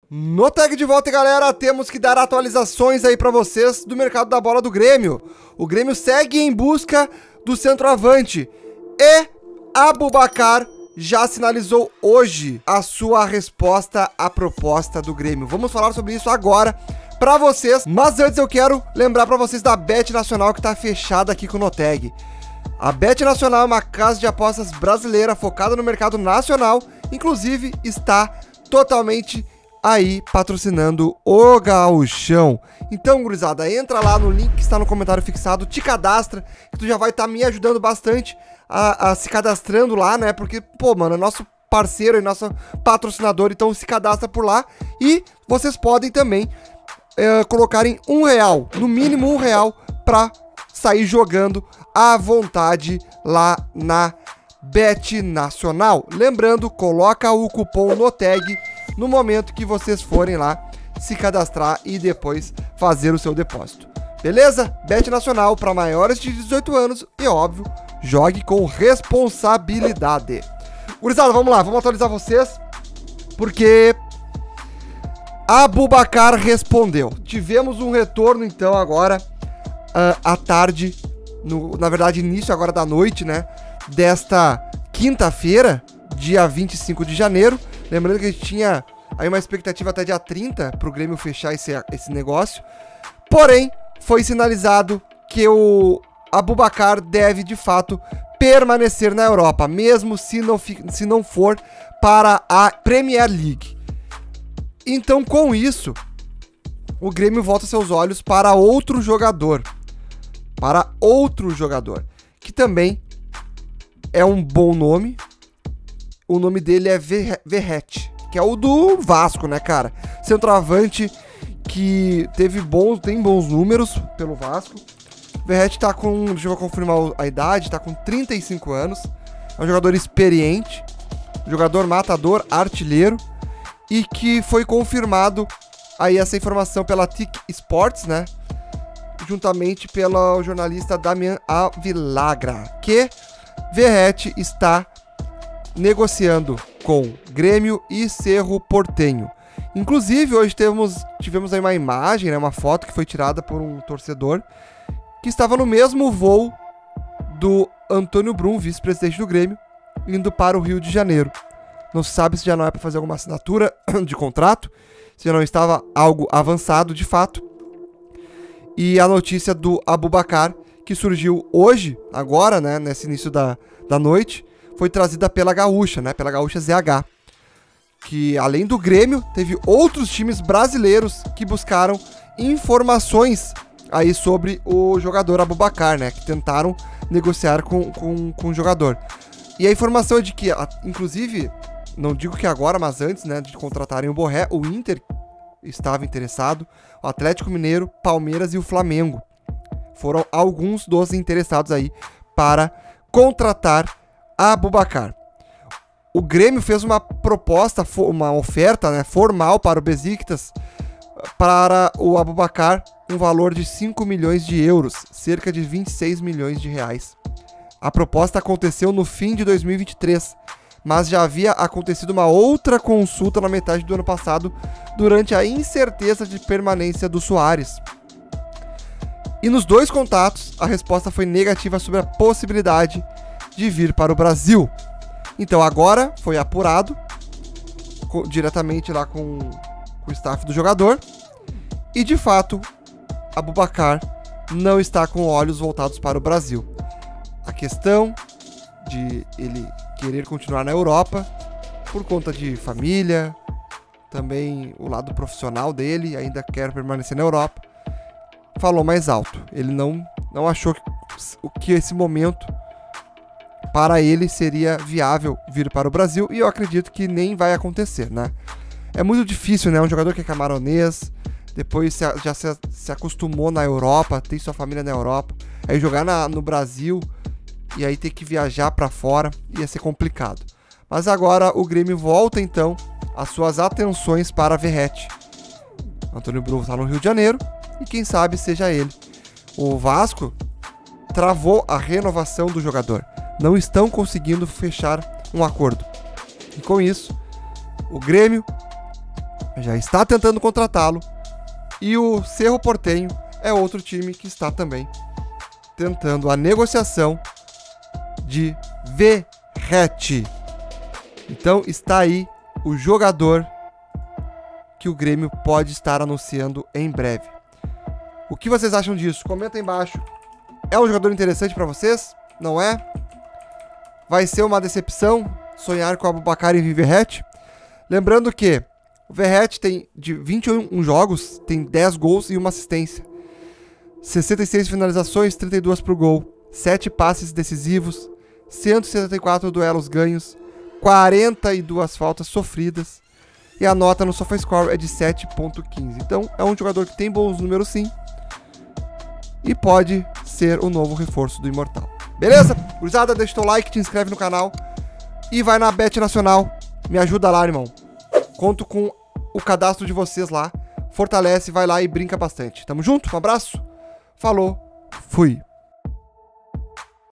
No tag de volta, galera, temos que dar atualizações aí pra vocês do mercado da bola do Grêmio. O Grêmio segue em busca do centroavante e Aboubakar já sinalizou hoje a sua resposta à proposta do Grêmio. Vamos falar sobre isso agora pra vocês, mas antes eu quero lembrar pra vocês da Bet Nacional que tá fechada aqui com o Noteg. A Bet Nacional é uma casa de apostas brasileira focada no mercado nacional, inclusive está totalmente aí patrocinando o Gauchão. Então, gurizada, entra lá no link que está no comentário fixado, te cadastra, que tu já vai estar me ajudando bastante a se cadastrando lá, né? Porque, pô, mano, é nosso parceiro e nosso patrocinador, então se cadastra por lá. E vocês podem também colocarem R$1, no mínimo R$1, pra sair jogando à vontade lá na Bet Nacional. Lembrando, coloca o cupom NOTEG no momento que vocês forem lá se cadastrar e depois fazer o seu depósito. Beleza? Bet Nacional para maiores de 18 anos e, óbvio, jogue com responsabilidade. Gurizada, vamos lá, vamos atualizar vocês, porque Aboubakar respondeu. Tivemos um retorno, então, agora à tarde, na verdade, início agora da noite, né, desta quinta-feira, dia 25 de janeiro. Lembrando que a gente tinha aí uma expectativa até dia 30 para o Grêmio fechar esse negócio. Porém, foi sinalizado que o Aboubakar deve, de fato, permanecer na Europa, mesmo se não for para a Premier League. Então, com isso, o Grêmio volta seus olhos para outro jogador. Que também é um bom nome. O nome dele é Verratti, que é o do Vasco, né, cara? Centroavante que tem bons números pelo Vasco. Verratti tá com, deixa eu confirmar a idade, tá com 35 anos. É um jogador experiente, jogador matador, artilheiro, e que foi confirmado aí essa informação pela TIC Sports, né? Juntamente pelo jornalista Damian Avilagra, que Verratti está negociando com Grêmio e Cerro Porteño. Inclusive, hoje tivemos aí uma imagem, né, uma foto que foi tirada por um torcedor que estava no mesmo voo do Antônio Brum, vice-presidente do Grêmio, indo para o Rio de Janeiro. Não se sabe se já não é para fazer alguma assinatura de contrato, se já não estava algo avançado de fato. E a notícia do Aboubakar, que surgiu hoje, agora, né, nesse início da noite, foi trazida pela Gaúcha, né? Pela Gaúcha ZH. Que, além do Grêmio, teve outros times brasileiros que buscaram informações aí sobre o jogador Aboubakar, né? Que tentaram negociar com o jogador. E a informação é de que, inclusive, não digo que agora, mas antes, né, de contratarem o Borré, o Inter estava interessado, o Atlético Mineiro, Palmeiras e o Flamengo. Foram alguns dos interessados aí para contratar Aboubakar. O Grêmio fez uma proposta, uma oferta, né, formal para o Besiktas, para o Aboubakar, um valor de 5 milhões de euros, cerca de 26 milhões de reais. A proposta aconteceu no fim de 2023, mas já havia acontecido uma outra consulta na metade do ano passado, durante a incerteza de permanência do Soares. E nos dois contatos, a resposta foi negativa sobre a possibilidade de vir para o Brasil. Então agora foi apurado diretamente lá com o staff do jogador, e de fato Aboubakar não está com olhos voltados para o Brasil. A questão de ele querer continuar na Europa por conta de família, também o lado profissional dele, ainda quer permanecer na Europa, falou mais alto. Ele não achou que esse momento para ele seria viável vir para o Brasil, e eu acredito que nem vai acontecer, né? É muito difícil, né? Um jogador que é camaronês, depois já se acostumou na Europa, tem sua família na Europa, aí jogar no Brasil e aí ter que viajar para fora ia ser complicado. Mas agora o Grêmio volta então as suas atenções para Verratti. Antônio Brum está no Rio de Janeiro e quem sabe seja ele. O Vasco travou a renovação do jogador. Não estão conseguindo fechar um acordo. E com isso, o Grêmio já está tentando contratá-lo. E o Cerro Porteño é outro time que está também tentando a negociação de Verratti. Então está aí o jogador que o Grêmio pode estar anunciando em breve. O que vocês acham disso? Comenta aí embaixo. É um jogador interessante para vocês? Não é? Vai ser uma decepção sonhar com o Aboubakar e Verratti? Lembrando que o Verratti tem de 21 jogos, tem 10 gols e uma assistência. 66 finalizações, 32 pro gol. 7 passes decisivos, 174 duelos ganhos, 42 faltas sofridas. E a nota no SofaScore é de 7.15. Então é um jogador que tem bons números sim. E pode ser o novo reforço do Imortal. Beleza? Gurizada, deixa o teu like, te inscreve no canal. E vai na Bet Nacional. Me ajuda lá, irmão. Conto com o cadastro de vocês lá. Fortalece, vai lá e brinca bastante. Tamo junto? Um abraço. Falou. Fui.